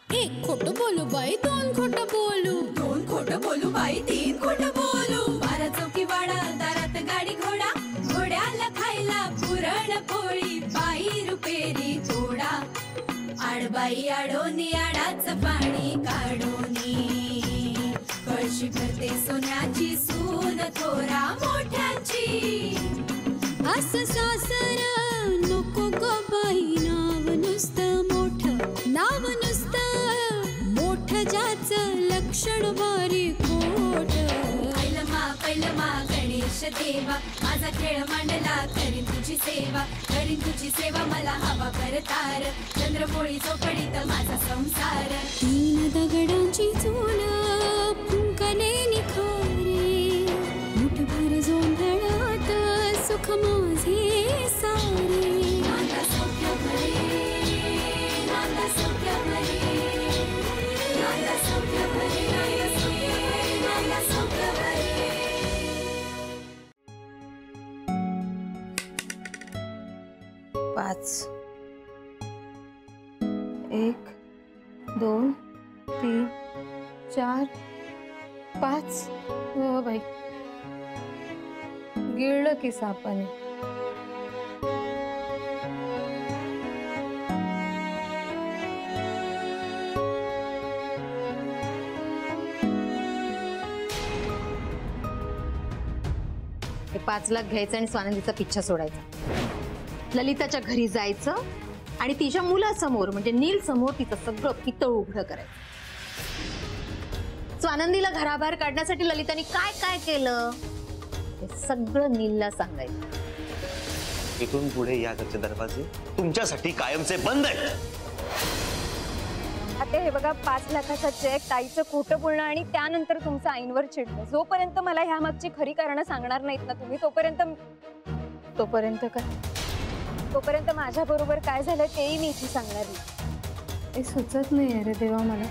एक खोटं बोलू बाई, दोन खोटं बोलू, दोन खोटं बोलू बाई, तीन खोटं बोलू. 12 चौकी वाडा, दारात गाडी घोडा, घोड्याला खायला पुरण पोळी, बाई रुपेरी थोडा. आडबाई आडोनी आडाच पाणी काढोनी, कळशी भरते सोन्याची सून थोरा मोठ्याची. असं सासर नको ग बाई, नाव नुसतं मोठं, नाव नुसतं मोठं, ज्याचं लक्षण बारी खोट. पैलमा गणेश देवा, माझा खेळ मांडला, करीन तुझी सेवा, करीन तुझी सेवा, मला हवा करतार, चंद्रपोळी चौकडीत माझा संसार. 3 दगडांची चूल फुंकले निखारे, मुठभर जोंधळात सुख माझे सारे. नांदा सौख्य भरे, नांदा सौख्य भरे, नांदा सौख्य भरे, नांदा सौख्य भरे. 5 1 2 3 4 5. हो बाई, गिळलं की सापाने. हे 5 लाख घ्यायचं आणि स्वानंदीचा पिच्छा सोडायचा. ललिताच्या घरी जायचं आणि तिच्या मुलासमोर म्हणजे नील समोर तिचं सगळं पितळ उघडं करायचं. स्वानंदीला घराबाहेर काढण्यासाठी ललिताने काय काय केलं हे सगळं नीलला सांगायचं. इथून पुढे या घरचे दरवाजे तुमच्यासाठी कायमचे बंद आहेत. आता हे बघा, 5 लाखाचा चेक, ताईचं खोटं बोलणं आणि त्यानंतर तुमचं आईंवर चिडणं, जोपर्यंत मला ह्या मागची खरी कारणं सांगणार नाहीत ना तुम्ही, तोपर्यंत माझ्या बरोबर काय झालं तेही मी इथे सांगणार नाही. हे सुचत नाही रे देवा मला.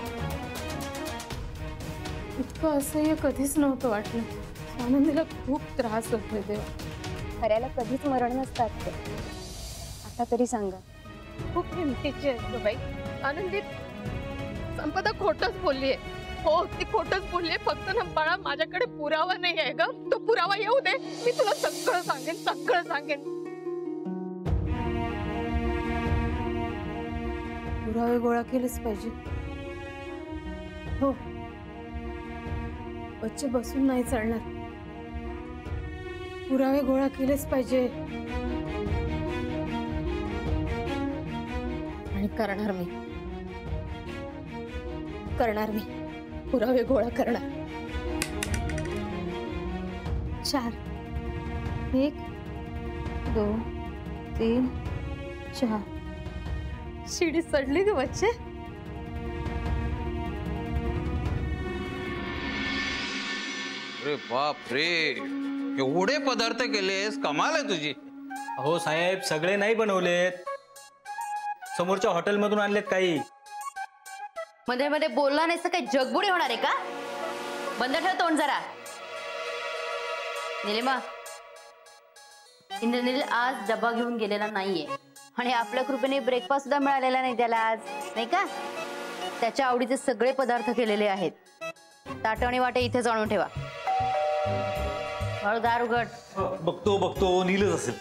इतकं असह्य कधीच नव्हतं वाटलं. आनंदीला खूप त्रास होतोय देवा. खऱ्याला कधीच मरण नसतात ते. आता तरी सांगा. खूप हिमतीची आहे बाई. आनंदी संपदा खोटच बोललीये. हो, ती खोटच बोललीये. फक्त ना बाळा, माझ्याकडे पुरावा नाही आहे ग. तो पुरावा येऊ दे, मी तुला सगळं सांगेन. पुरावे गोळा केलेच पाहिजे. हो, बच्चे बसून नाही चालणार. पुरावे गोळा केलेच पाहिजे. आणि करणार मी पुरावे गोळा करणार. 4 1 2 3 4. शिडी चढली ग बच्चे. अरे बाप रे, एवढे पदार्थ केलेस, कमाल आहे तुझी. हो साहेब, सगळे नाही बनवलेत, समोरच्या हॉटेल मधून आणलेत काही. मध्ये मध्ये बोलला नाही तर काही जगबुडी होणार आहे का? बंद ठेव तोंड जरा. निलिमा, इंद्रनील आज डबा घेऊन गेलेला नाहीये आणि आपल्या कृपेने ब्रेकफास्ट सुद्धा मिळालेला नाही त्याला आज, नाही का? त्याच्या आवडीचे सगळे पदार्थ केलेले आहेत. ताट आणि वाटे इथेच आणून ठेवा. दार उघड. बघतो नीलच असेल.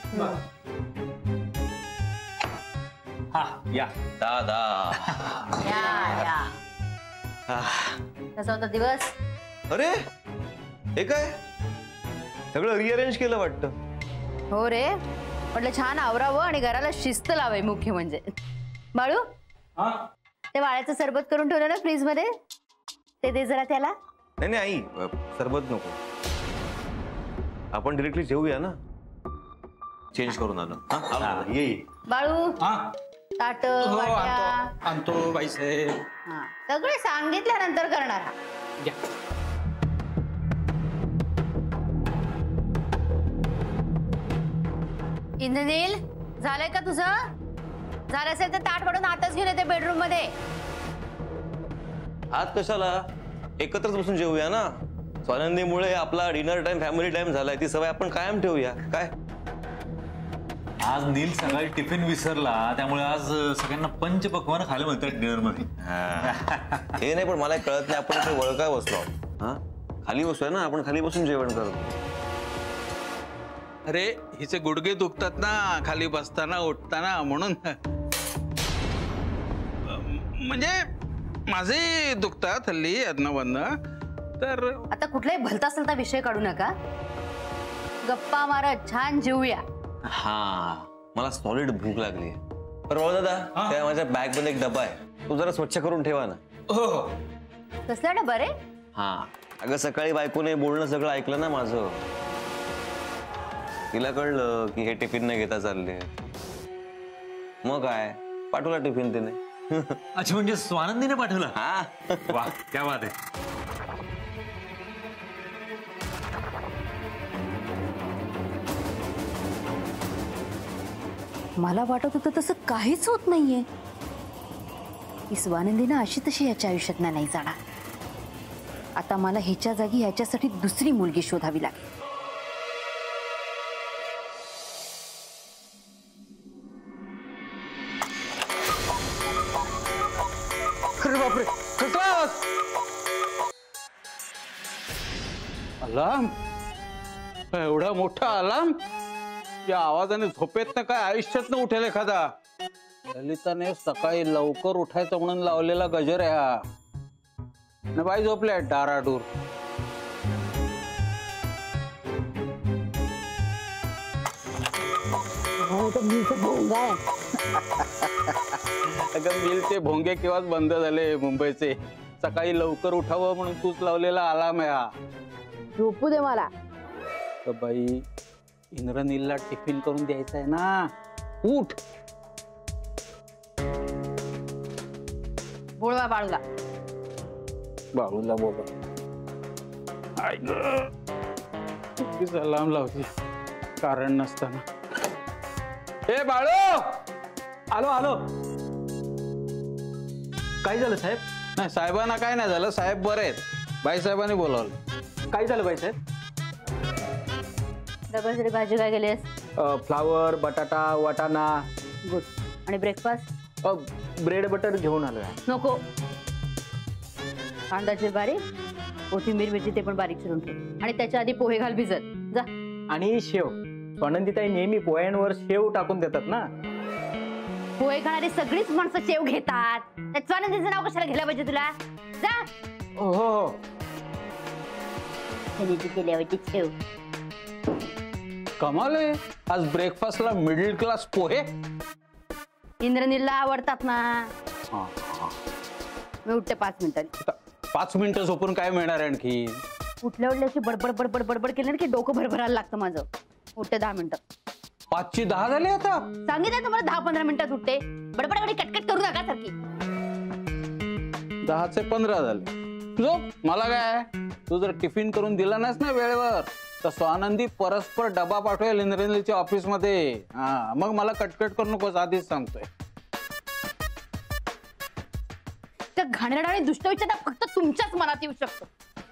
हा या दादा. या. कसा होता दिवस? अरे हे काय, सगळं रिअरेंज केलं वाटतं. हो रे, म्हटलं छान आवरावं आणि घराला शिस्त लावाय. मुख्य म्हणजे बाळू, ते वाळ्याचं सरबत करून ठेवलं ना फ्रीज मध्ये, ते दे जरा त्याला. नाही आई, सरबत नको. आपण डिरेक्टली जेवूया ना. चेंज करून आलं. ये बाळू, ताट वाट्या आणतो बाईसाहेब. सगळे सांगितल्यानंतर करणार. इंद्रनील, झालंय का तुझं? झालं असेल तर ताट पडून आताच घेऊन येते बेडरूम मध्ये. आत कशाला, एकत्रच बसून जेवूया ना. स्वानंदीमुळे आपला डिनर टाइम, फॅमिली टाइम झालाय. ती सवय आपण कायम ठेवूया. काय आज नील सकाळी टिफिन विसरला, त्यामुळे आज सगळ्यांना पंचपक्वान्न खायला म्हणतात डिनर मध्ये. हे नाही, पण मला कळत नाही आपण इथे वळकाय बसलो. हा, खाली बसलोय ना आपण, खाली बसून जेवण करतो. अरे हिचे गुडघे दुखतात ना खाली बसताना उठताना, म्हणून. म्हणजे माझे दुखतात हल्ली अदनावदनं. तर आता कुठलाही भलता असलता विषय काढू नका, गप्पा मारत छान जेवूया. हा, मला सॉलिड भूक लागली आहे. बरोबर दादा, त्या माझ्या बॅग मध्ये एक डबा आहे, तो जरा स्वच्छ करून ठेवा ना. हो. कसला डबा रे? हा, अगं सकाळी बायकोने बोलणं सगळं ऐकलं ना माझं. तिला कळलं की हे टिफिन न घेता चालले. मग काय, पाठवला टिफिन तिने. अच्छा, म्हणजे स्वानंदीने पाठवला? हा. वा, क्या बात आहे. मला वाटत होतं तसं काहीच होत नाहीये. ही स्वानंदीनं अशी तशी याच्या आयुष्यात नाही जाणार. आता मला हिच्या जागी याच्यासाठी दुसरी मुलगी शोधावी लागेल. अरे बापरे, कसला आवाज? अलार्म? एवढा मोठा अलार्म? या आवाजाने झोपेत ना काय आयुष्यात न उठेल एखादा. ललिताने सकाळी लवकर उठायचं म्हणून लावलेला गजर आहे हा. बाई झोपल्या डाराडूर. अगं मिलचे भोंगे केव्हाच बंद झाले मुंबईचे. सकाळी लवकर उठावं म्हणून तूच लावलेला अलार्म आहे हा. झोपू दे मला. बाई, इंद्रनीलला टिफिन करून द्यायचा आहे ना. उठ. बोलवा बाळूला. बाळूला बोला. अलार्म लावते कारण नसताना. ए बाळू, आलो आलो. काय झालं साहेब? नाही साहेबांना काय नाही झालं, साहेब बरे आहेत. बाईसाहेबांनी बोलावलं. काय झालं बाई साहेब? डब्यासाठी भाजी काय केलीस? फ्लावर, बटाटा, वाटाणा. गुड. आणि ब्रेकफास्ट? ब्रेड बटर घेऊन आलोय. नको. कांदा चिर बारीक, कोथिंबीर मिरची ते पण बारीक चिरून ठेव. आणि त्याच्या आधी पोहे घाल भिजत. जा. आणि शेव. स्वानंदीताई नेहमी पोह्यांवर शेव टाकून देतात ना. पोहे खाणारी सगळीच माणसं शेव घेतात. त्या स्वानंदीचं नाव कशाला घ्यायला पाहिजे तुला? जा. हो हो. केल्यावरती शेव. कमाल आहे, आज ब्रेकफास्टला मिडल क्लास पोहे. इंद्रनीलला आवडतात ना. मी उठते 5 मिनिटांनी. 5 मिनिटं झोपून काय मिळणार आणखी? उठल्या उठल्याची बडबड बडबड बडबड केली की डोकं भरभरायला लागतं माझं. उठते 10 मिनिटं. 5ची 10 झाले आता. सांगितलं तुम्हाला 10-15 मिनिटात उठते. बडबड कटकट करू नका सारखी. 10चे 15 झाले. झोप, मला काय. तू जर टिफिन करून दिला नाहीस ना वेळेवर तर स्वानंदी परस्पर डबा पाठवेल इंद्रनीलच्या ऑफिस मध्ये. हा, मग मला कटकट करू नकोस, आधीच सांगतोय. त्या घाणेरडा आणि दुष्ट विचार फक्त तुमच्याच मनात येऊ शकतो.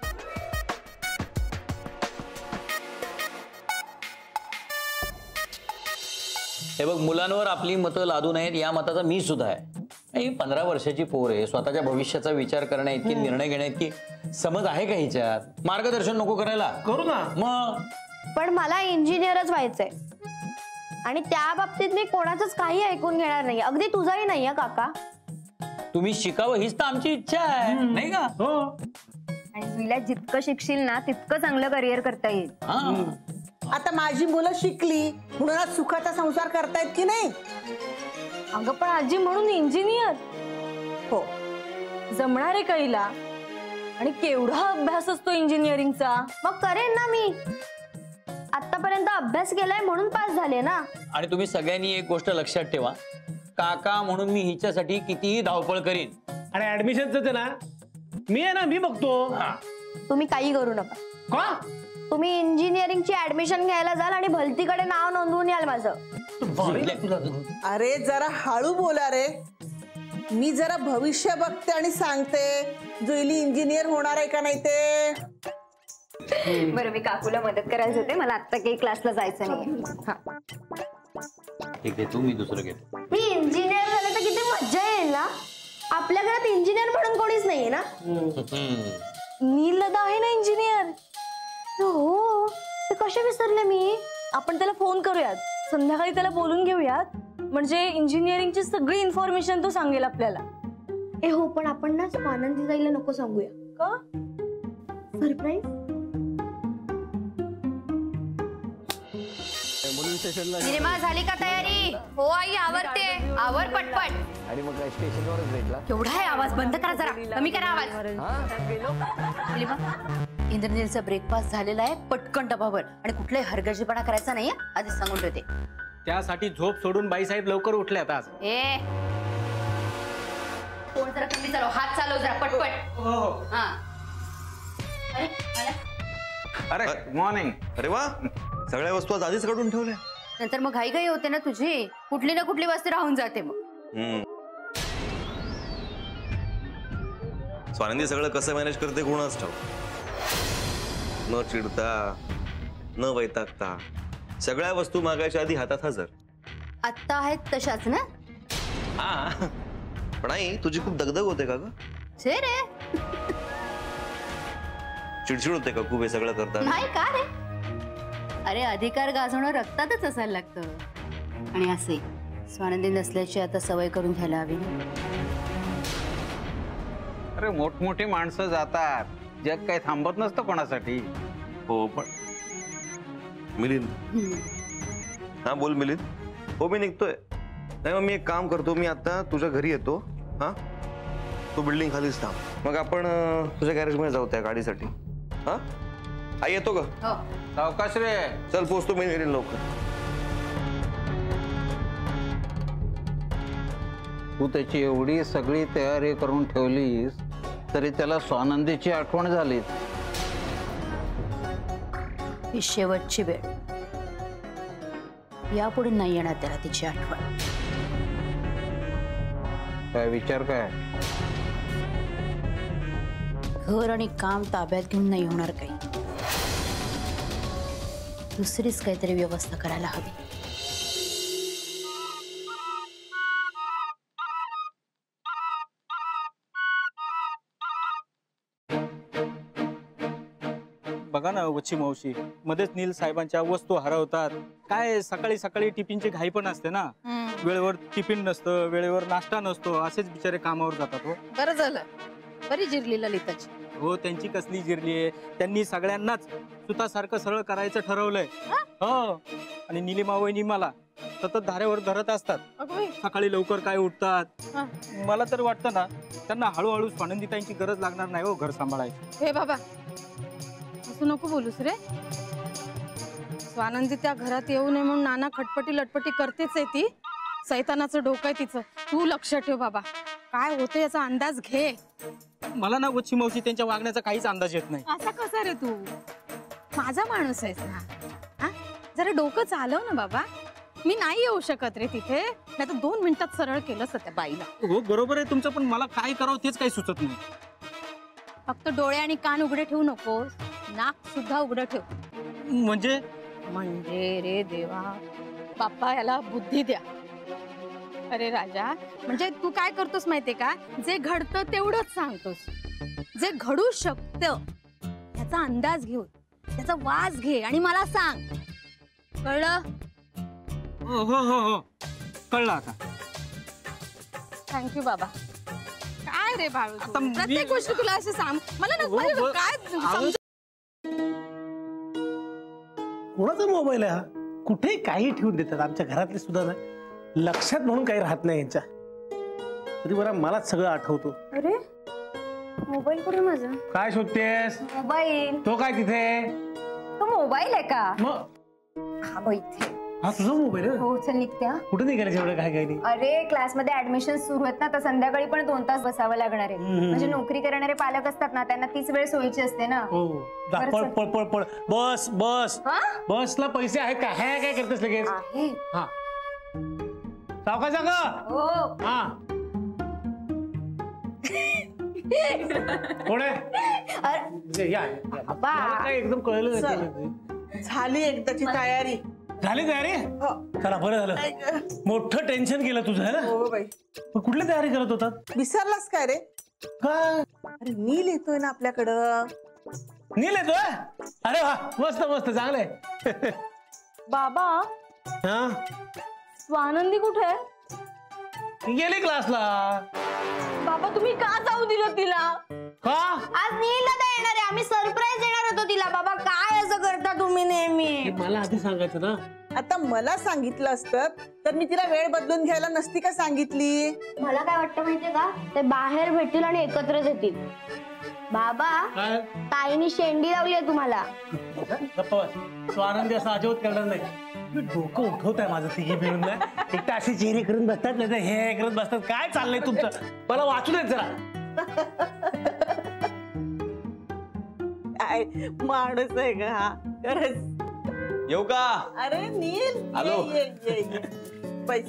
हे बघ, मुलांवर आपली मतं लादू नयेत या मताचा मी सुद्धा आहे. ही 15 वर्षाची पोर आहे, स्वतःच्या भविष्याचा विचार करण्या इतकी, निर्णय घेण्या इतकी समज आहे का हिच्यात? मार्गदर्शन नको करायला? करू ना मग. पण मला इंजिनियरच व्हायचंय आणि त्या बाबतीत मी कोणाचंच काही ऐकून घेणार नाही. अगदी तुझाही नाही काका. तुम्ही शिकावं हीच तर आमची इच्छा आहे, नाही का? हो. आणि तुला जितकं शिकशील ना तितकं चांगलं करिअर करता येईल. आता माझी मुलं शिकली म्हणून आज सुखाचा संसार करतायत की नाही? अगं पण आजी म्हणून इंजिनियर हो जमणार आहे काहीला. आणि केवढा अभ्यास असतो इंजिनिअरिंगचा. मग करेन ना मी. आतापर्यंत अभ्यास केलाय म्हणून पास झाले ना. आणि तुम्ही सगळ्यांनी एक गोष्ट लक्षात ठेवा, काका म्हणून मी हिच्यासाठी कितीही धावपळ करीन. आणि ऍडमिशनच ना मी आहे ना, मी बघतो. तुम्ही काही करू नका. का? तुम्ही इंजिनिअरिंगची ऍडमिशन घ्यायला जाल आणि भलतीकडे नाव नोंदवून याल माझं. अरे जरा हळू बोला रे. मी जरा भविष्य बघते आणि सांगते जुईली इंजिनियर होणार आहे का नाही ते. बरं, मी काकूला मदत करायला होते. मला आता काही क्लासला जायचं नाही. ठीक आहे, तू मी दुसरं घेतो. मी इंजिनियर झालं तर किती मज्जा येईल ना. आपल्या घरात इंजिनियर म्हणून कोणीच नाहीये ना. नीलदा आहे ना इंजिनियर. हो, ते कसे विसरले मी. आपण त्याला फोन करूयात, संध्याकाळी त्याला बोलून घेऊयात. म्हणजे इंजिनिअरिंगची सगळी इन्फॉर्मेशन तो सांगेल आपल्याला. हो, पण आपण ना आनंदी जायला नको सांगूया का. सरप्राईज. निरमा झाली का तयारी? हो आई, आवरते. आवर पटपट. आणि मग काय स्टेशनवरच भेटला? केवढा आहे आवाज? बंद करा जरा, कमी करा आवाज. इंद्रनीलचा ब्रेकफास्ट झालेला आहे, पटकन डबावर. आणि कुठलाही हरगर्जीपणा करायचा नाहीये, आधीच सांगून ठेवते. त्यासाठी झोप सोडून बाईसाहेब लवकर उठल्यात आज. फोन जरा कमी चालव, हात चालव जरा पटपट. हा. अरे मॉर्निंग. अरे वा, सगळ्या वस्तू आज आधीच काढून ठेवल्या. नंतर मग घाई घाई होते ना तुझी, कुठली ना कुठली वस्तू राहून जाते मग. स्वानंदी सगळं कसं मॅनेज करते कोणाच ठाऊक. न चिडता, न वैतागता, सगळ्या वस्तू मागायच्या आधी हातात हजर. आत्ता आहेत तशाच ना. हा, पण आई तुझी खूप दगदग होते का ग? छे रे. चिडचिड होते का खूप हे सगळं करता? नाही का रे. अरे अधिकार गाजवणं रक्तातच असायला लागतं. आणि असे स्वानंदी नसल्याची आता सवय करून घ्यायला हवी. अरे मोठमोठी माणसं जातात, जग काही थांबत नसतं कोणासाठी. हो पण मिलिंद. हा बोल मिलिंद. हो मी निघतोय. नाही मग मी एक काम करतो, मी आता तुझ्या घरी येतो. हा, तू बिल्डिंग खालीच थांब, मग आपण तुझ्या गॅरेज मध्ये जाऊ त्या गाडीसाठी. हा आई येतो का? सावकाश रे. चल पोचतो मी लवकर. तू त्याची एवढी सगळी तयारी करून ठेवलीस तरी त्याला स्वानंदीची आठवण झाली. ही शेवटची वेळ. यापुढे नाही येणार त्याला तिची आठवण. काय विचार काय? घर आणि काम ताब्यात घेऊन नाही होणार काही. दुसरीच काहीतरी व्यवस्था करायला हवी. बघा ना वच्ची मावशी, मध्येच नील साहेबांच्या वस्तू हरवतात. काय सकाळी सकाळी टिफिनची घाई पण असते ना. वेळेवर टिफिन नसतं, वेळेवर नाश्ता नसतो, असेच बिचारे कामावर जातात. हो बरं झालं, बरी जिरली ललिताची. हो, त्यांची कसली जिरली आहे. त्यांनी सगळ्यांनाच सुतासारखं सरळ करायचं ठरवलंय. हो, आणि निलिमावहिनी मला सतत धारेवर धरत असतात. सकाळी लवकर काय उठतात. मला तर वाटतं ना त्यांना हळूहळू स्वानंदीताईंची गरज लागणार नाही हो घर सांभाळायची. हे बाबा, असं नको बोलूस रे. स्वानंदी त्या घरात येऊ नये म्हणून नाना खटपटी लटपटी करतेच आहे ती. सैतानाचं डोकं आहे तिचं. तू लक्ष ठेव बाबा, काय होतं याचा अंदाज घे. मला ना वच्ची मावशी त्यांच्या वागण्याचा काहीच अंदाज येत नाही. असा कसा रे तू? माझा माणूस आहेस ना. हा, जरा डोकं चालव ना बाबा. मी नाही येऊ शकत रे तिथे, नाही तर 2 मिनिटात सरळ केलं त्या बाईला. हो बरोबर आहे तुमचं, पण मला काय करावं तेच काही सुचत नाही. फक्त डोळे आणि कान उघडे ठेवू नकोस, नाक सुद्धा उघडं ठेव. म्हणजे रे देवा, बाप्पा याला बुद्धी द्या. अरे राजा, म्हणजे तू काय करतोस माहितीये का? जे घडतं तेवढंच सांगतोस. जे घडू शकतं त्याचा अंदाज घेऊन त्याचा वास घे आणि मला सांग. कळलं? हो हो हो हो, कळलं आता. थँक्यू बाबा. काय रे बाळू, प्रत्येक गोष्ट तुला असं सांग. मला ना काय कोणाचा मोबाईल आहे हा? कुठे काही ठेवून देतात. आमच्या घरातले सुद्धा ना लक्षात म्हणून काही राहत नाही यांच्या. तरी बरं मलाच सगळं आठवतो. अरे मोबाईल कुठे माझा? काय शोधतेस? मोबाईल. तो काय तिथे? तो मोबाईल आहे का? मग हा बघ इथे. हा तुझा मोबाईल आहे? हो, चल निघत्या. कुठे निघाले एवढं काय काय नाही? अरे क्लासमध्ये ऍडमिशन सुरू आहेत ना, तर संध्याकाळी पण 2 तास बसावं लागणार आहे. म्हणजे नोकरी करणारे पालक असतात ना, त्यांना तीच वेळ सोयीची असते ना. हो, पळ पळ पळ पळ. बस बस बसला पैसे आहेत का? हे काय करतेस लगेच? हा, सावकाश जा ग. हो. हा, कोण आहे? काय एकदम कळलं. झाली एकदाची तयारी. झाली तयारी? चला बरं झालं, मोठं टेन्शन गेलं तुझं है ना? हो बाई. कुठली तयारी करत होतात? विसरलास काय रे? काय? अरे नील येतोय ना आपल्याकडं. नील येतोय? अरे वा, मस्त मस्त, चांगलंय. बाबा हा, स्वानंदी कुठे आहे? गेली क्लासला. बाबा तुम्ही का जाऊ दिलं तिला? का? आज नीलला येणार आहे, आम्ही सरप्राईज देणार होतो तिला. बाबा काय असं करता तुम्ही नेहमी? मला आधी सांगायचं ना. आता मला सांगितलं असतं तर मी तिला वेळ बदलून घ्यायला नसती का सांगितली? मला काय वाटतं माहितीये का, ते बाहेर भेटतील आणि एकत्रच येतील. बाबा ताईने शेंडी लावली आहे तुम्हाला. स्वानंदी असं अजिबात करणार नाही. डोकं उठवत आहे माझं तिघी मिळून. एकटा असे चेहरे करून बसतात, नाही हे करत बसतात. काय चाललंय तुमचं? मला वाचू देत जरा. काय माणूस आहे का हा? खरंच. येऊ का? अरे नील, हॅलो. ये. बैस.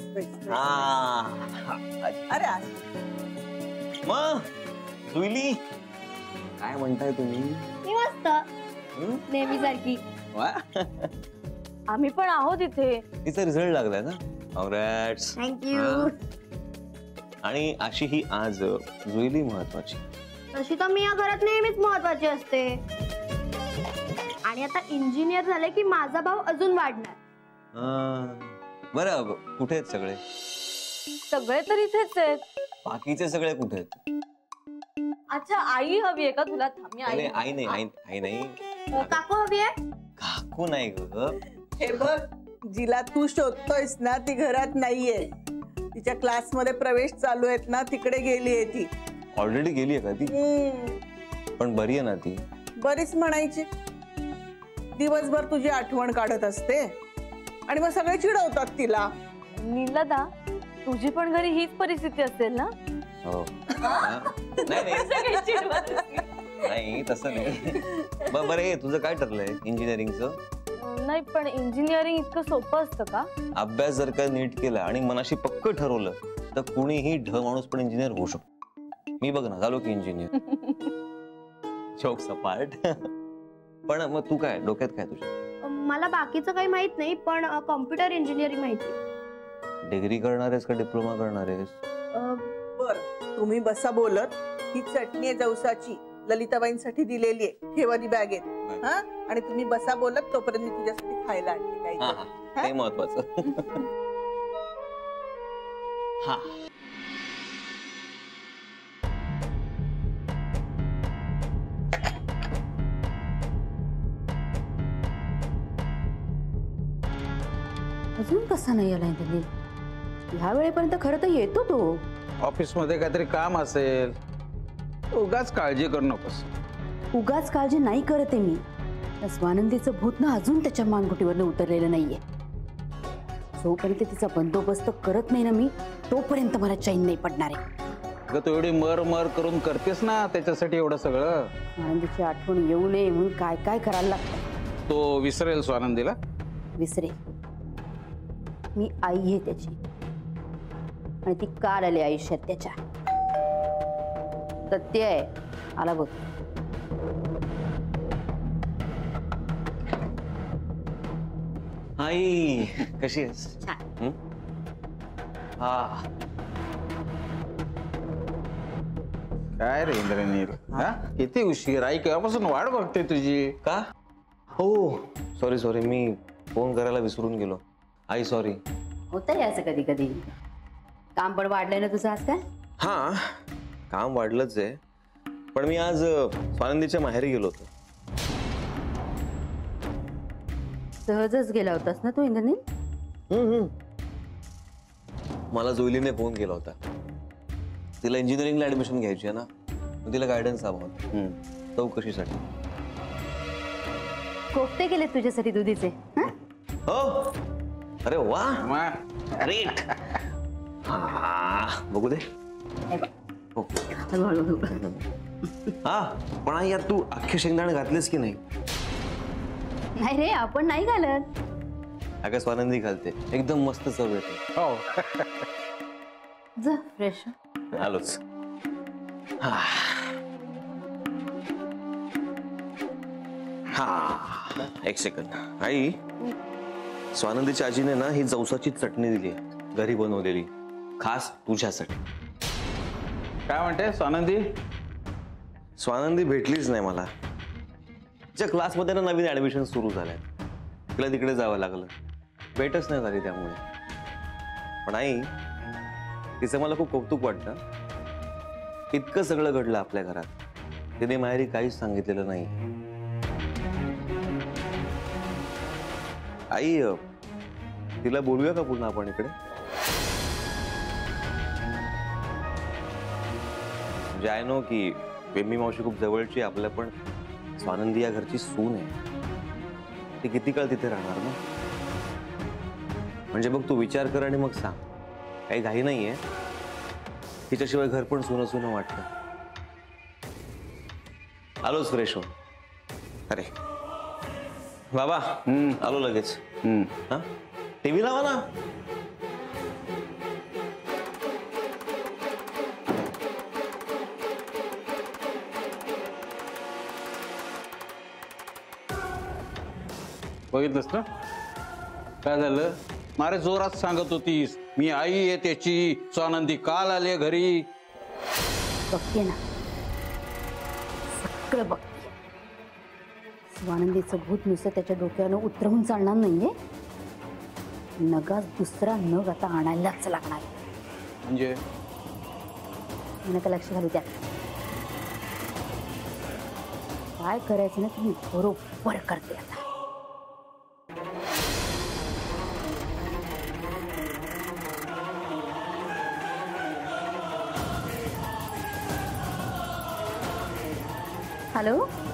अरे मग जुईली काय म्हणताय तुम्ही? मी मस्त नेहमीसारखी. आम्ही पण आहोत इथे. तिचा रिझल्ट लागलाय ना? कॉंग्रॅट्स. थँक्यू. आणि अशी ही आज जुईली महत्वाची. तशी तर मी या घरात नेहमीच महत्वाची असते. आणि आता इंजिनियर झाले की माझा भाव अजून वाढणार. बरं, कुठे आहेत सगळे? सगळे तर इथेच आहेत. बाकीचे सगळे कुठे आहेत? अच्छा, आई हवी आहे का तुला? थांब, आई नाही. काकू हवी आहे? काकू नाही ग. हे बघ, जिला तू शोधतोयस ना ती घरात नाहीये. तिच्या क्लासमध्ये प्रवेश चालू आहेत ना, तिकडे गेलीये ती. ऑलरेडी गेली आहे का ती? पण बरी आहे ना ती? बरीच म्हणायची. दिवसभर तुझी आठवण काढत असते आणि मग सगळे चिडवतात तिला. नीलदा, तुझी पण घरी हीच परिस्थिती असेल ना? हो. नाही तसं नाही. बरं, तुझं काय ठरलंय इंजिनिअरिंगचं? नाही, पण इंजिनिअरिंग इतकं सोपं असतं का? अभ्यास जर का नीट केला आणि मनाशी पक्क ठरवलं तर कुणीही माणूस पण इंजिनियर होऊ शकतो. मी बघ ना, झालो की इंजिनियर. Jokes apart. पण मग तू काय डोक्यात काय तुझ्या? मला बाकीचं काही माहित नाही, पण कॉम्प्युटर इंजिनिअरिंग माहिती. डिग्री करणार आहेस का डिप्लोमा करणार आहेस? बर, तुम्ही बसा बोलत. ही चटणी आहे जवसाची, ललिताबाईंसाठी दिलेली आहे. ठेवा ती बॅगेत. हा, आणि तुम्ही बसा बोलत, तोपर्यंत मी तुझ्यासाठी खायला आणते काही. ते महत्वाचं. हा, अजून कसा नाही आलाय त्यांनी? ह्या वेळेपर्यंत खरं तर येतो तो. ऑफिस मध्ये काहीतरी काम असेल. उगाच काळजी करू नकोस. उगाच काळजी नाही करते मी. त्या स्वानंदीचं भूत ना अजून त्याच्या मानगुटीवरनं उतरलेलं नाहीये. जोपर्यंत तिचा बंदोबस्त करत नाही ना मी, तोपर्यंत मला चैन नाही पडणार आहे. तू एवढी मर करून करतेस ना त्याच्यासाठी एवढं सगळं. स्वानंदीची आठवण येऊ नये म्हणून काय काय करायला लागतं. तो विसरेल स्वानंदीला? विसरेल. मी आई आहे त्याची, आणि ती काल आली आयुष्यात त्याच्या. सत्य आहे. आला बघ. आई कशी आहेस? हा, काय रे इंद्रनील, किती उशीर? आई केव्हापासून वाट बघते तुझी. का? हो, सॉरी, मी फोन करायला विसरून गेलो. आई सॉरी. होतं असं कधी कधी. काम पण वाढलंय ना तुझं आजकाल? हा, काम वाढलंच आहे. पण मी आज स्वानंदीच्या माहेरी गेलो होतो. सहजच गेला होतास ना तू इंद्रनील? मला जुईलीने फोन केला होता. तिला इंजिनिअरिंगला ऍडमिशन घ्यायची आहे ना, तिला गायडन्स हवा होता चौकशीसाठी. कोफ्ते केले तुझ्यासाठी दुधीचे? हो. अरे वा, ग्रेट. बघू दे. हा, पण आई यार तू अख्खे शेंगदाणे घातलेस की नाही? नाही रे, आपण नाही घालत. अगं स्वानंदी घालते, एकदम मस्त चव येते. हो. जा फ्रेश. आलोच. हा, एक सेकंड. आई, स्वानंदीच्या आजीने ना ही जवसाची चटणी दिली आहे, घरी बनवलेली, खास तुझ्यासाठी. काय म्हणते स्वानंदी? स्वानंदी भेटलीच नाही मला. तिच्या क्लासमध्ये ना नवीन ऍडमिशन सुरू झालंय, तिला तिकडे जावं लागलं, भेटच नाही झाली त्यामुळे. पण आई, तिचं मला खूप कौतुक वाटतं. इतकं सगळं घडलं आपल्या घरात, तिने माहेरी काहीच सांगितलेलं नाही. आई, तिला बोलूया का पुन्हा आपण इकडे? म्हणजे आय नो की बेम्मी मावशी खूप जवळची आपल्या, पण स्वानंदी या घरची सून आहे. ती किती काळ तिथे राहणार ना? म्हणजे बघ, तू विचार कर आणि मग सांग. काही घाई नाहीये, तिच्याशिवाय घर पण सुनं सुनं वाटतं. आलोच फ्रेश हो. अरे बाबा, आलो लगेच. हा, टीव्ही लावा ना. बघितलंस ना काय झालं? मारे जोरात सांगत होतीस मी आई आहे त्याची, स्वानंदी काल आले घरी. बघते ना, सगळं बघते. स्वानंदीचं भूत नुसतं त्याच्या डोक्यानं उतरवून चालणार नाहीये, नगाच दुसरा नग आता आणायलाच लागणार. म्हणजे नका लक्ष घालू त्यात. काय करायचं ना तुम्ही बरोबर करते आता. हॅलो.